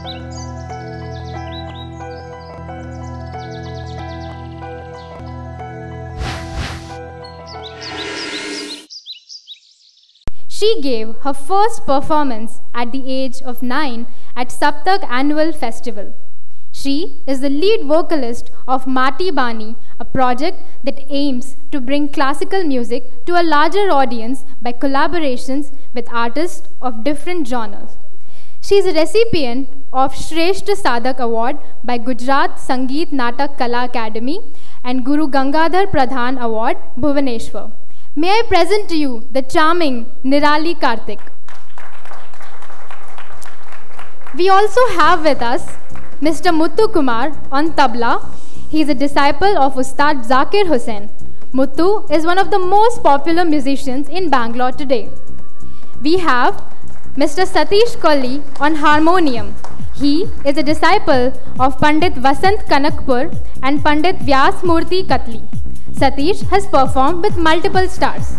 She gave her first performance at the age of 9 at Saptak Annual Festival. She is the lead vocalist of Mati Bani, a project that aims to bring classical music to a larger audience by collaborations with artists of different genres. She is a recipient of Shreshth Sadhak Award by Gujarat Sangeet Natak Kala Academy and Guru Gangadhar Pradhan Award, Bhubaneswar. May I present to you the charming Nirali Karthik. We also have with us Mr. Muthu Kumar on tabla. He is a disciple of Ustad Zakir Hussain. Muthu is one of the most popular musicians in Bangalore today. We have Mr. Satish Kolli on harmonium. He is a disciple of Pandit Vasant Kanakpur and Pandit Vyas Murthy Katli. Satish has performed with multiple stars.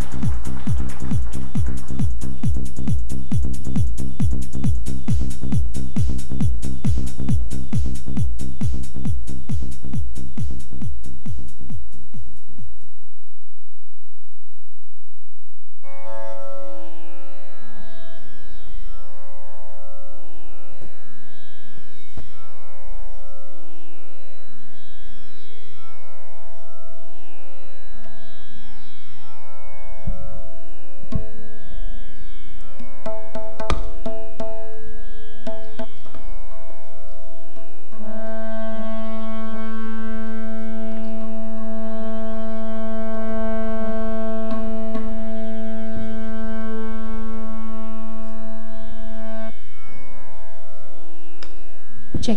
Check.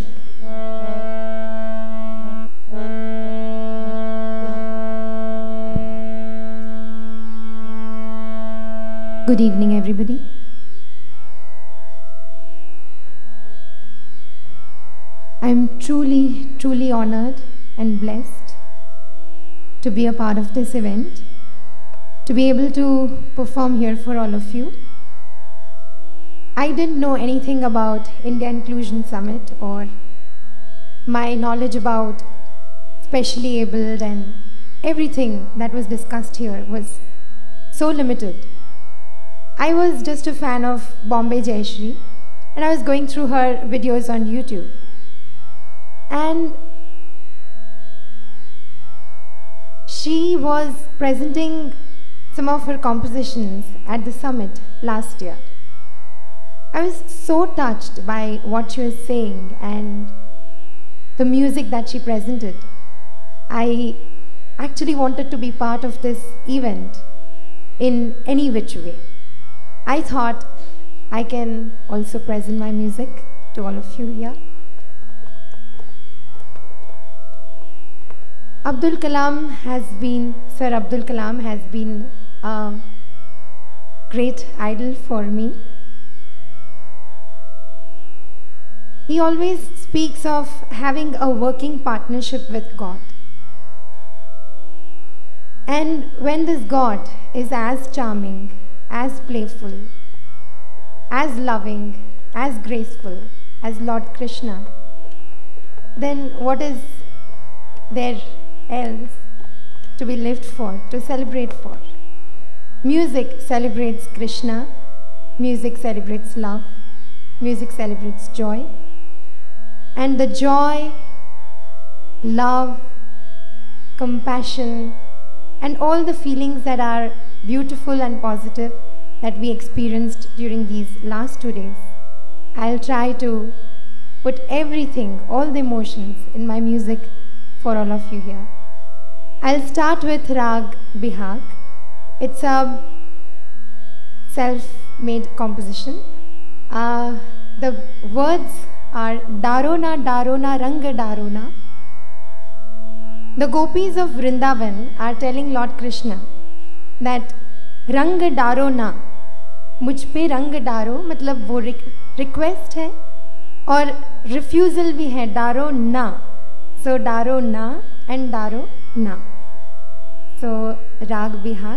Good evening, everybody. I'm truly honored and blessed to be a part of this event, to be able to perform here for all of you. I didn't know anything about India Inclusion Summit, or my knowledge about specially abled and everything that was discussed here was so limited. I was just a fan of Bombay Jayashree, and I was going through her videos on YouTube. And she was presenting some of her compositions at the summit last year. I was so touched by what she was saying and the music that she presented. I actually wanted to be part of this event in any which way. I thought I can also present my music to all of you here. Sir Abdul Kalam has been a great idol for me. He always speaks of having a working partnership with God. And when this God is as charming, as playful, as loving, as graceful as Lord Krishna, then what is there else to be lived for, to celebrate for? Music celebrates Krishna, music celebrates love, music celebrates joy. And the joy, love, compassion, and all the feelings that are beautiful and positive that we experienced during these last 2 days, I'll try to put everything, all the emotions in my music for all of you here. I'll start with Rag Bihag. It's a self-made composition. The words are Darona, Darona, Ranga Darona. The gopis of Vrindavan are telling Lord Krishna that Rang Daro na, मुझ पे रंग डारो, मतलब वो request है और refusal भी है, डारो ना. सो डारो ना एंड डारो ना. सो राग Bihag.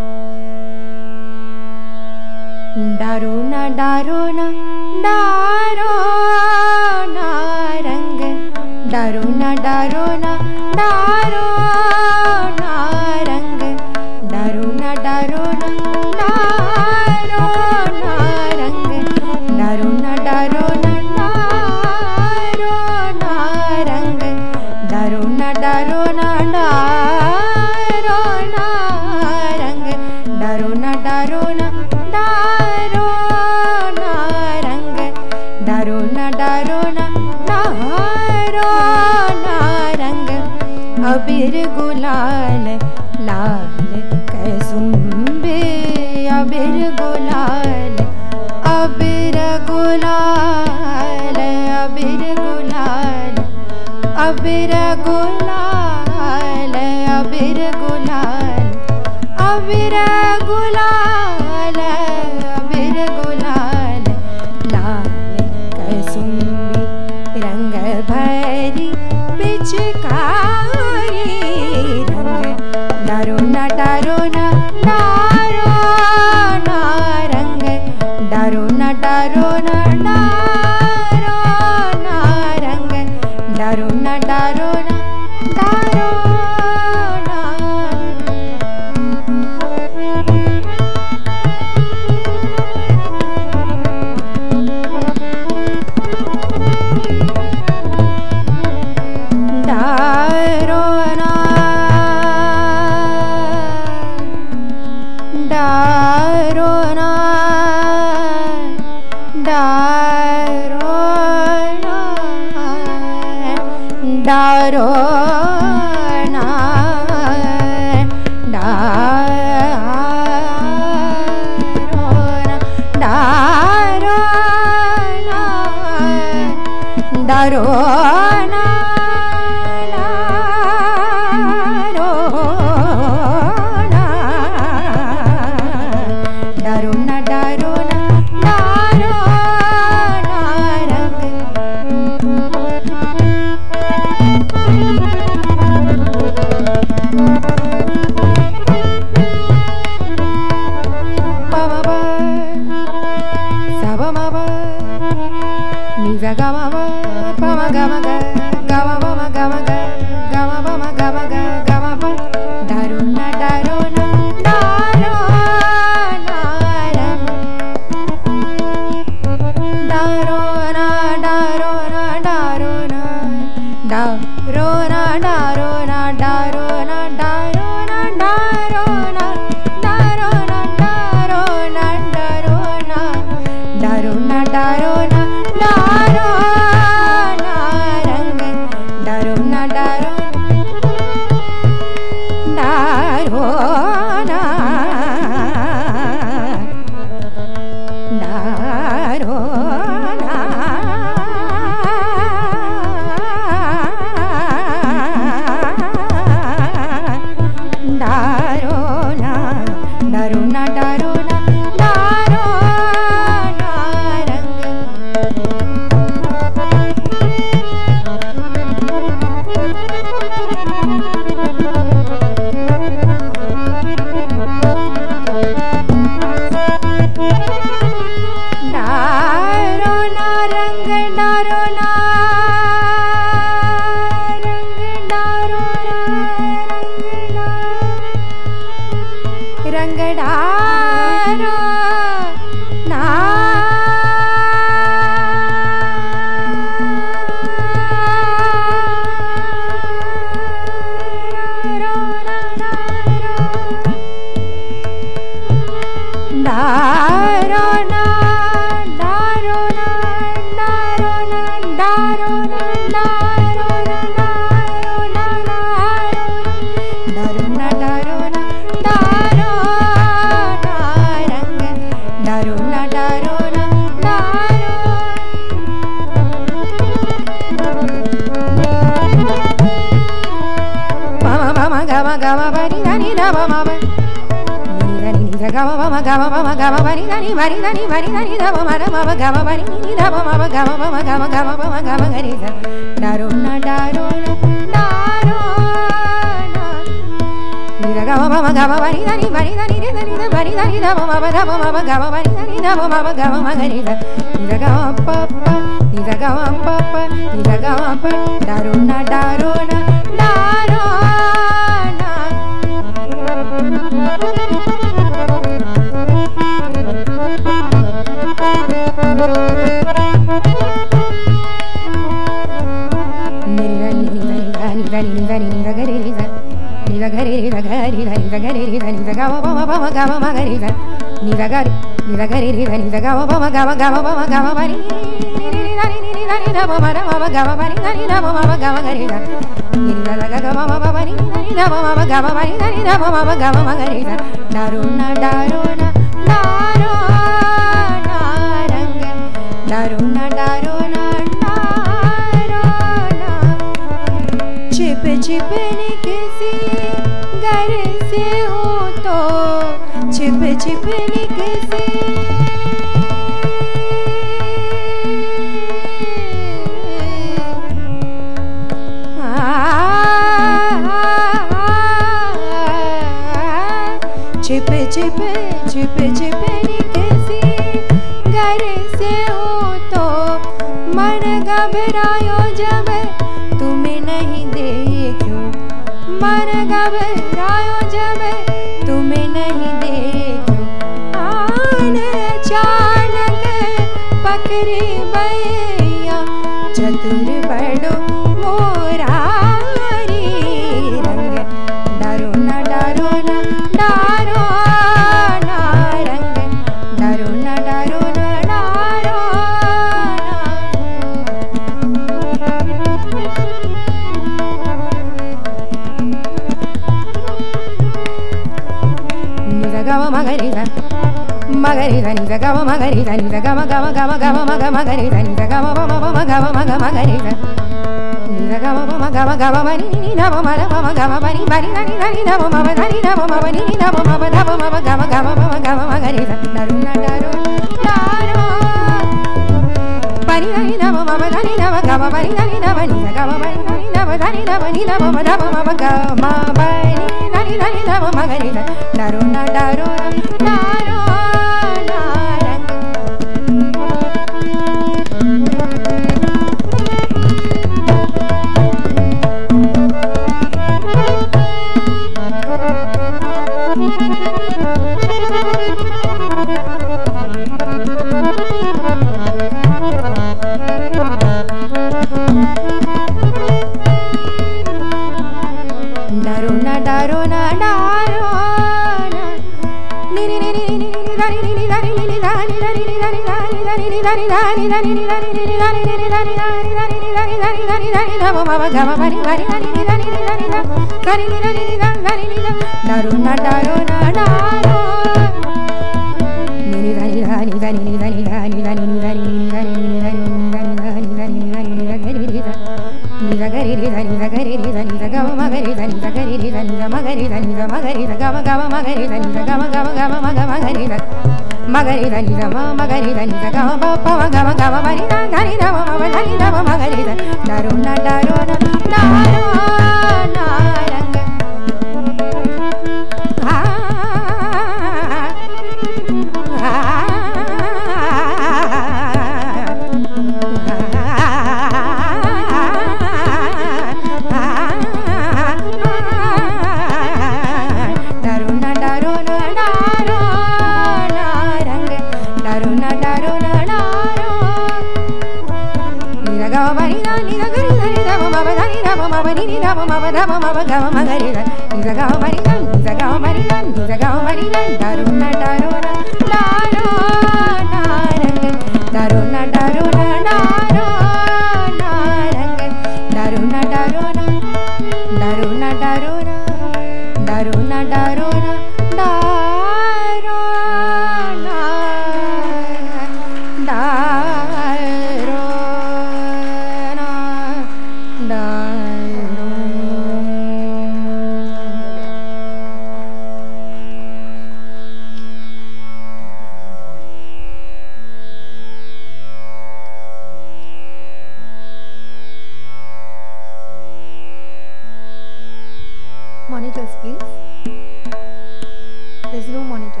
no monitor.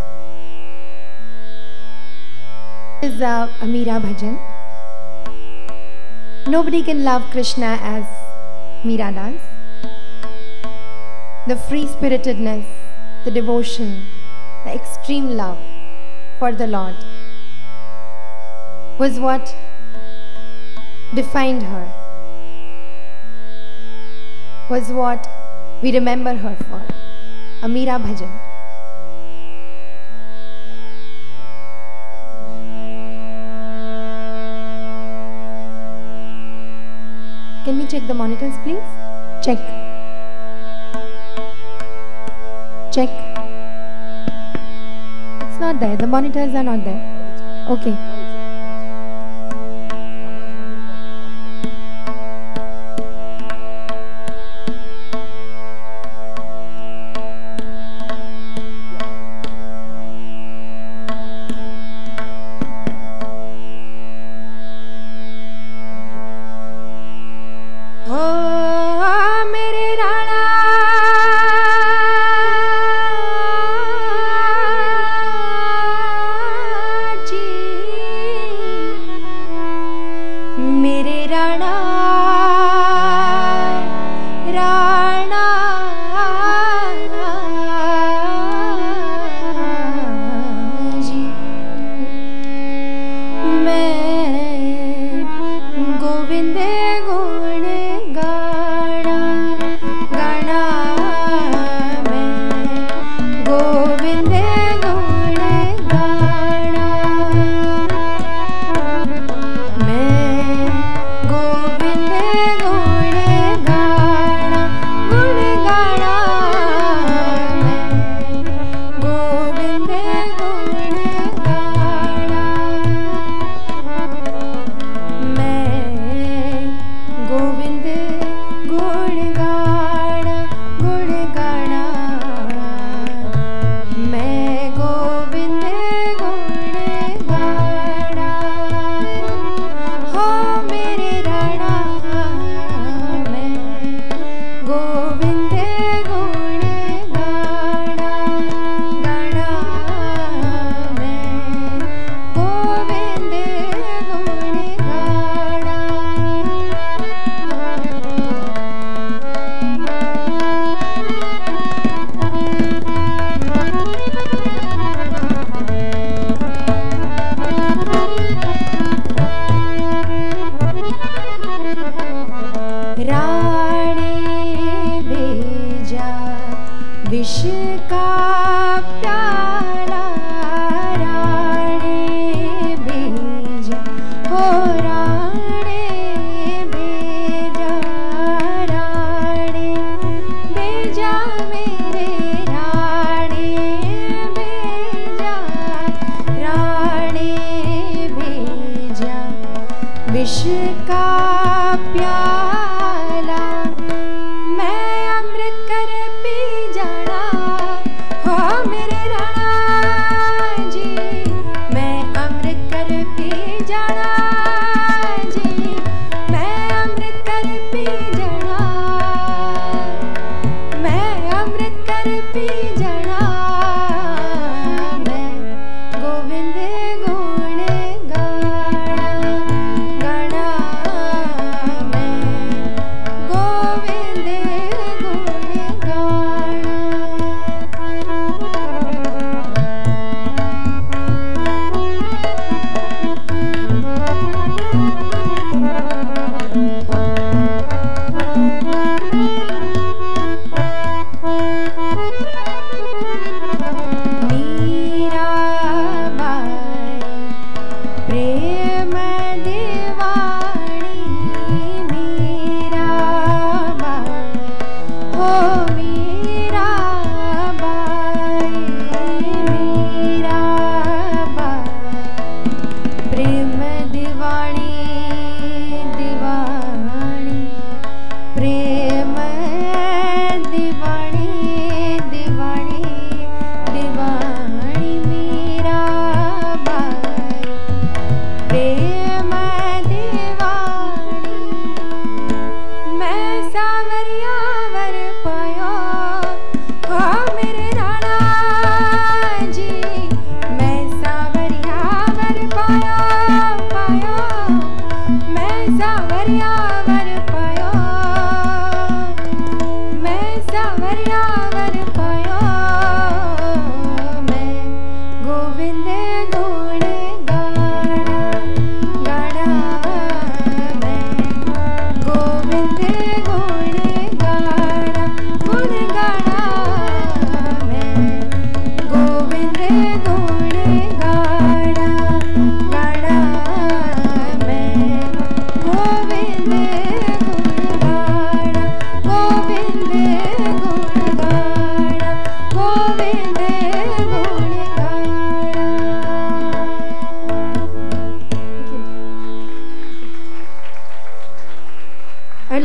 This is a Meera bhajan. Nobody can love Krishna as Meera does. The free-spiritedness, the devotion, the extreme love for the Lord was what defined her, was what we remember her for, a Meera bhajan. Can we check the monitors, please? Check. Check. It's not there. The monitors are not there. Okay.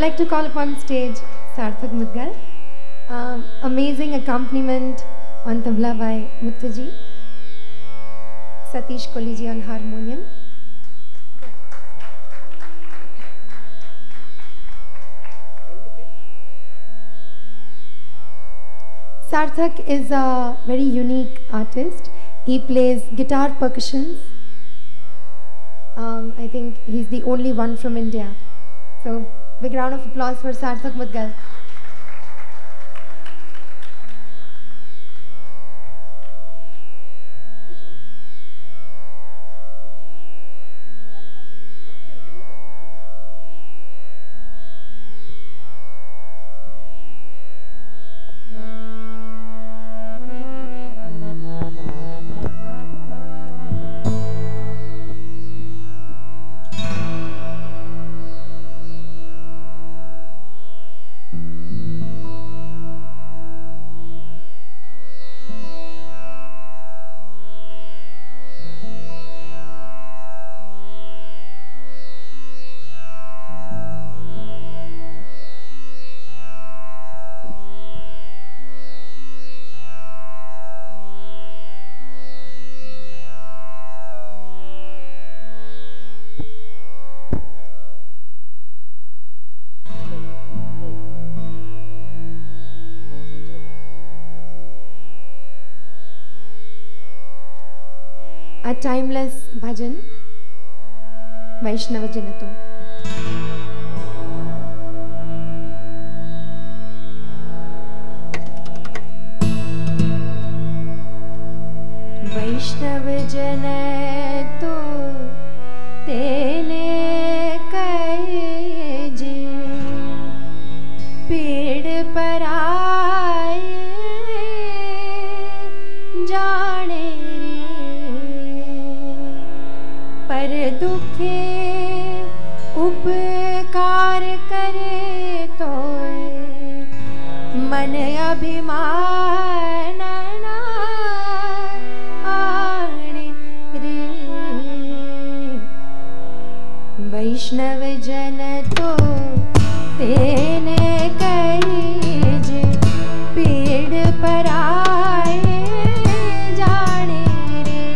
like to call upon stage Sarthak Mudgal. Amazing accompaniment on tabla by Muttaji. Satish Koliji on harmonium. Sarthak is a very unique artist. He plays guitar percussions. I think he's the only one from India. So, big round of applause for Sarthak Mudgal. A timeless bhajan, Vaishnava Janato. Vaishnava Janato tene kaje peed paraye jaane पर दुखे उपकार करे तो मन अभिमान आने रे वैष्णव जन तो तेने कईज पेड़ पर आए जाने रे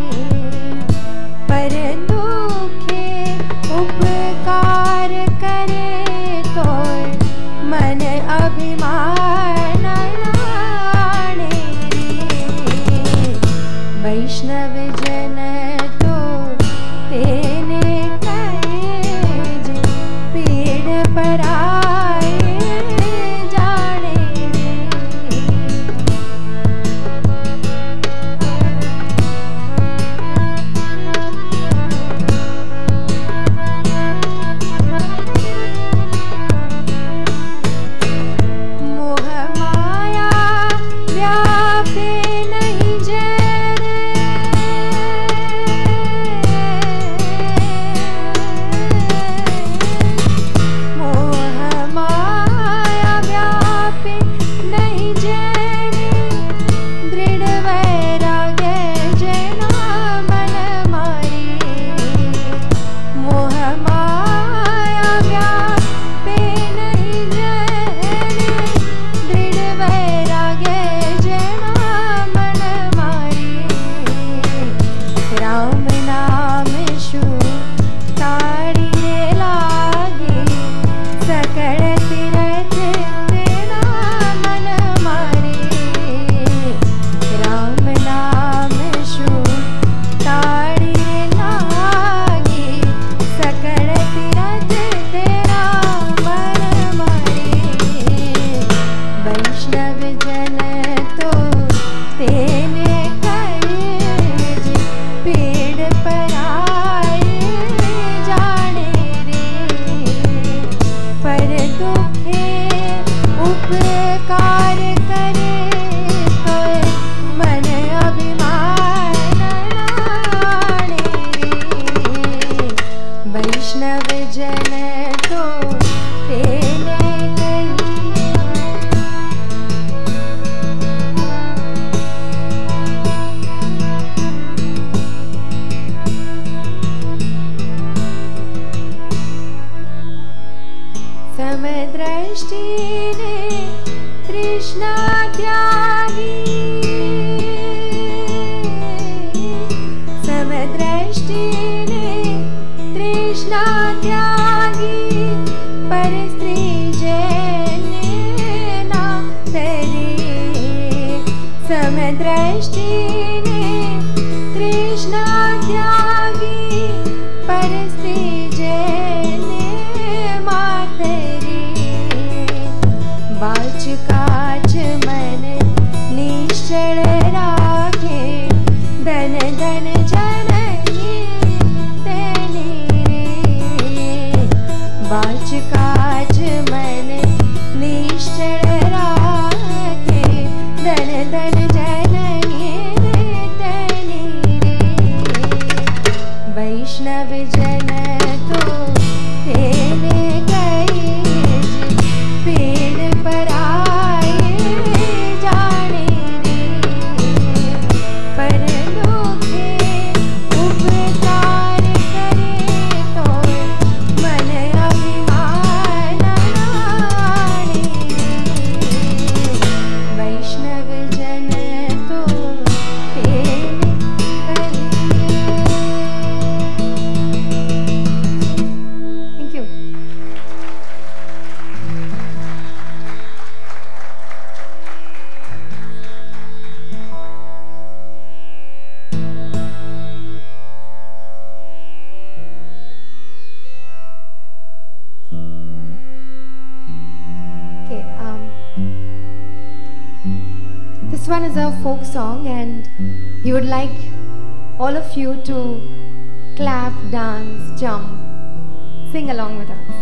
पर दुखे उपकार करे तो मन अभिमान आने रे वैष्णव जन तो तेने कईज पेड़ पर आए दृष्टिने कृष्णा त्यागी परस्ते जने मातरे बाच काच मन निश्चल राखे धन धन जननी तेने रे बाच काच मन निश्चल राखे धन धन जननी तेने रे वैष्णव जन तो तेने गए पेड़ पर आए जाने रे पर लोके उपकार करे तो मन अभिमान नाणे वैष्णव जन तो तेने गए। Thank you. Okay, this one is a folk song, and he would like all of you to clap, dance, jump, sing along with us.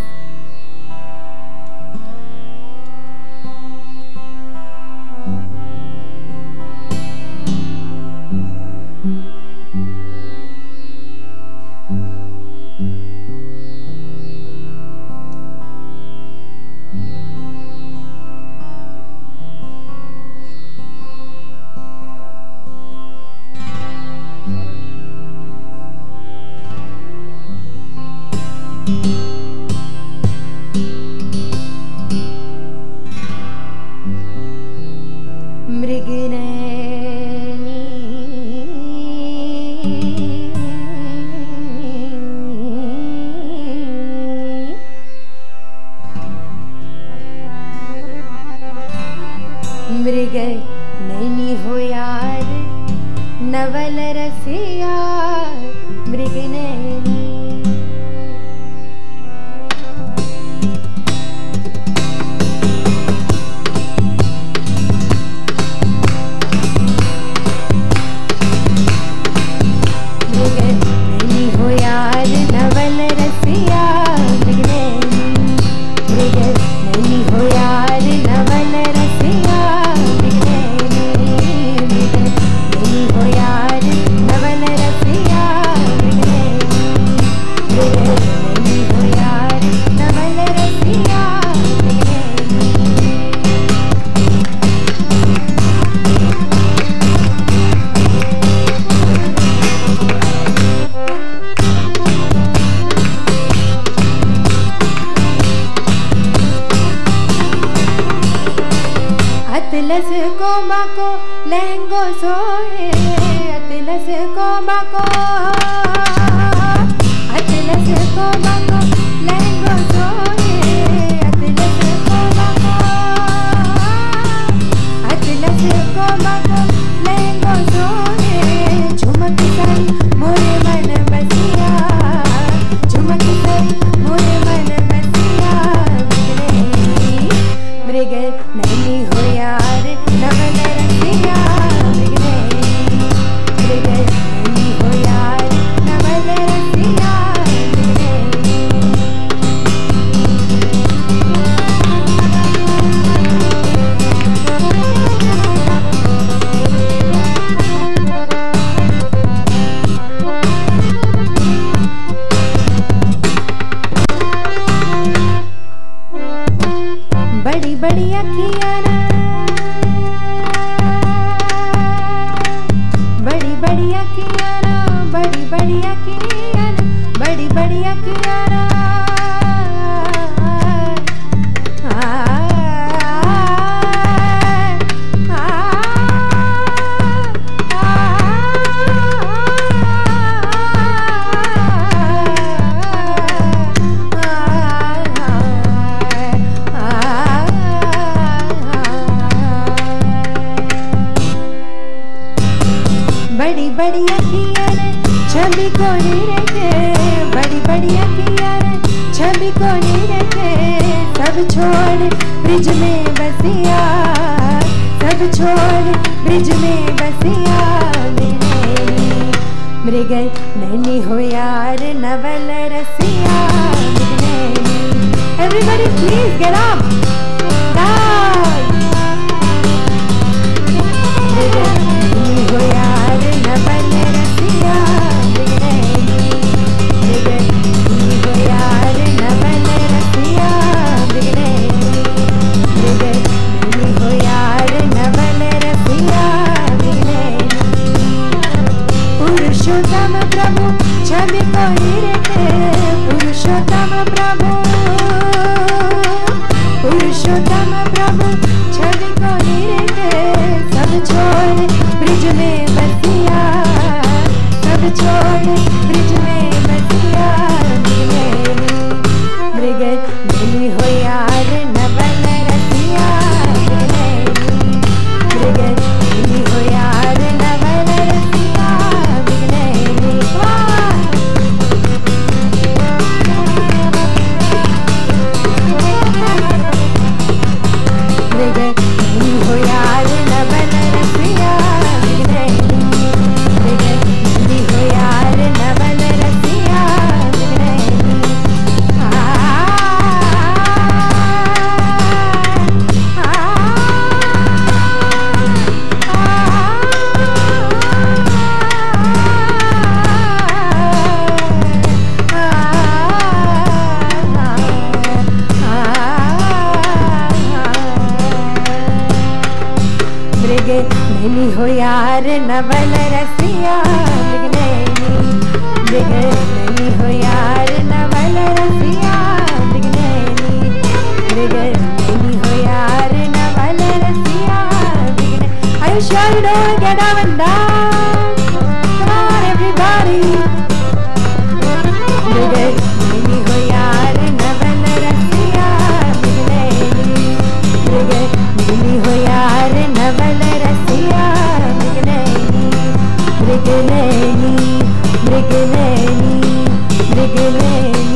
मृग नैनी हो यार नवल रसिया मृग नैनी मृग नैनी हो यार नवल रसिया मृग नैनी मृग नैनी हो यार नवल रसिया मृग नैनी मृग नैनी हो यार नवल रसिया मृग नैनी मृग नैनी हो यार नवल रसिया मृग नैनी अतलस को माको लहंगो सोहे अतलस को माको अतलस को माको लहंगो सोहे अतलस को माको अतलस को माको लहंगो सोहे झुमक संग मोरे मन बसिया झुमक संग मोरे मन बसिया मृग नैनी हो यार नवल रसिया मृग नैनी मृग नैनी हो यार नवल रसिया मृग नैनी बड़ी बड़ी अखियाँ रे छवि को नहीं रखे, बड़ी बड़ी अखियाँ रे छवि को नहीं रखे, सब छोड़ ब्रिज में बसिया, सब छोड़ ब्रिज में बसिया, मृग नैनी हो यार नवल रसिया, everybody please get up, dance, मृग नैनी हो यार नवल रसिया, मृग नैनी हो यार नवल रसिया, मृग नैनी हो यार नवल रसिया, पुरुषोत्तम प्रभु छवि को ही रखे, पुरुषोत्तम प्रभु, पुरुषोत्तम प्रभु छवि को ही रखे, सब छोड़ ब्रिज में बसिया, सब छोड़ ब्रिज में बसिया, मृग नैनी हो यार नवल रसिया, मृग नैनी हो यार नवल रसिया, मृग नैनी हो यार नवल रसिया, मृग नैनी हो यार नवल रसिया, मृग नैनी हो यार नवल रसिया, मृग नैनी हो यार नवल रसिया, मृग नैनी हो यार नवल रसिया, are you sure you know it? Get up and dance, come on everybody, मृग नैनी हो यार नवल रसिया, मृग नैनी हो यार नवल रसिया, मृग नैनी, मृग नैनी, मृग नैनी, मृग Naini.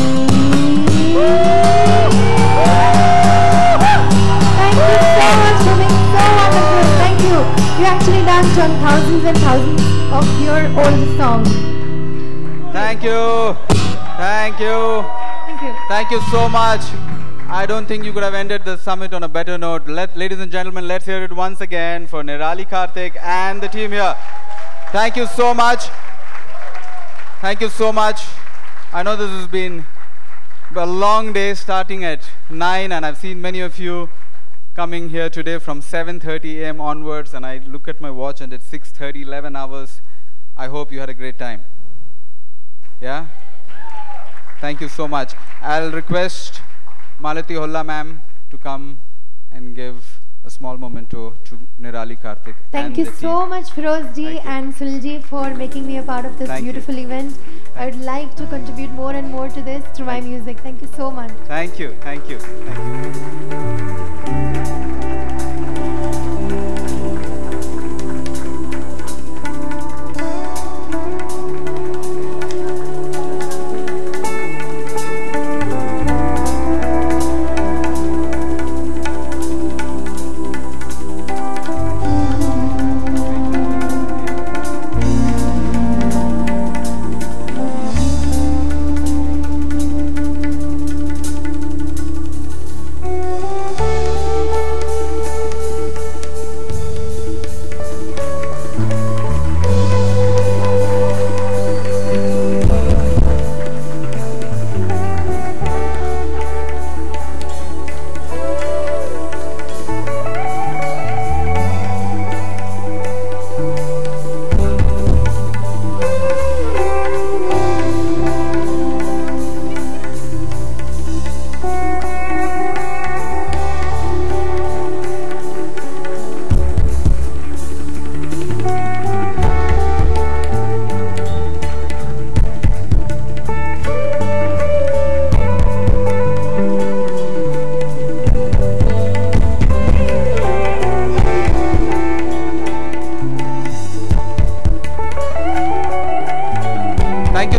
Thank you so much for being so wonderful. Thank you. You actually danced on thousands and thousands of your old songs. Thank you. Thank you. Thank you. Thank you so much. I don't think you could have ended the summit on a better note. Ladies and gentlemen, let's hear it once again for Nirali Karthik and the team here. Thank you so much. Thank you so much. I know this has been a long day starting at 9, and I've seen many of you coming here today from 7:30 a.m. onwards, and I look at my watch and it's 6:30, 11 hours. I hope you had a great time. Yeah? Thank you so much. I'll request Malati Holla ma'am to come and give a small memento to Nirali Karthik. Thank you so much, Feroz ji and Sunil ji, for making me a part of this beautiful event. I would like to contribute more and more to this through my music. Thank you so much. Thank you. Thank you. Thank you.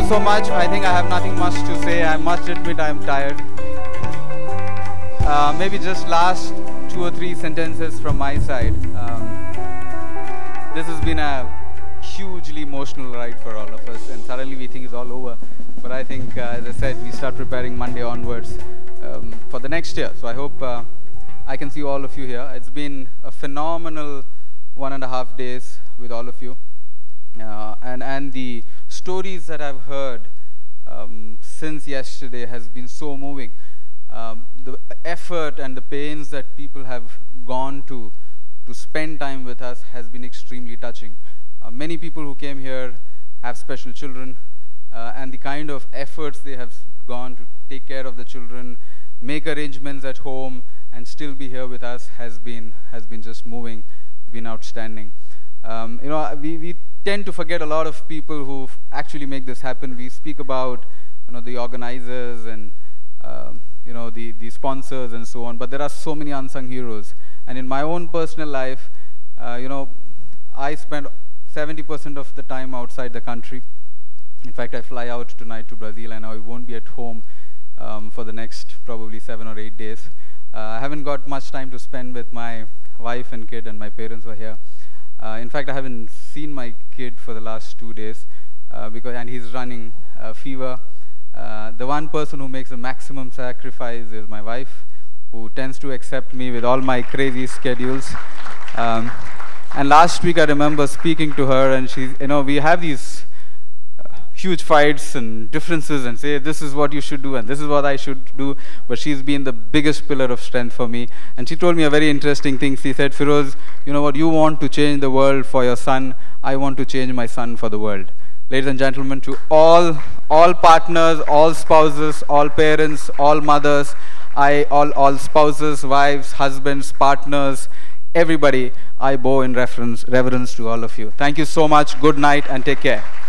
so much. I think I have nothing much to say. I must admit I am tired. Maybe just last 2 or 3 sentences from my side. This has been a hugely emotional ride for all of us, and suddenly we think it's all over. But I think, as I said, we start preparing Monday onwards for the next year. So I hope I can see all of you here. It's been a phenomenal 1.5 days with all of you. And the stories that I've heard since yesterday has been so moving. The effort and the pains that people have gone to spend time with us has been extremely touching. Many people who came here have special children, and the kind of efforts they have gone to take care of the children, make arrangements at home, and still be here with us has been just moving. It's been outstanding. You know, we tend to forget a lot of people who actually make this happen. We speak about, you know, the organizers and you know, the sponsors and so on, but there are so many unsung heroes. And in my own personal life, you know, I spend 70% of the time outside the country. In fact, I fly out tonight to Brazil, and I won't be at home for the next probably 7 or 8 days. I haven't got much time to spend with my wife and kid, and my parents were here. In fact, I haven't seen my kid for the last 2 days and he's running fever. The one person who makes the maximum sacrifice is my wife, who tends to accept me with all my crazy schedules. And last week I remember speaking to her, and she, you know, we have these huge fights and differences and say this is what you should do and this is what I should do, but she's been the biggest pillar of strength for me. And she told me a very interesting thing. She said, Firoz, you know what, you want to change the world for your son, I want to change my son for the world. Ladies and gentlemen, to all partners, all spouses, all parents, all mothers, all spouses, wives, husbands, partners, everybody, I bow in reverence to all of you. Thank you so much. Good night and take care.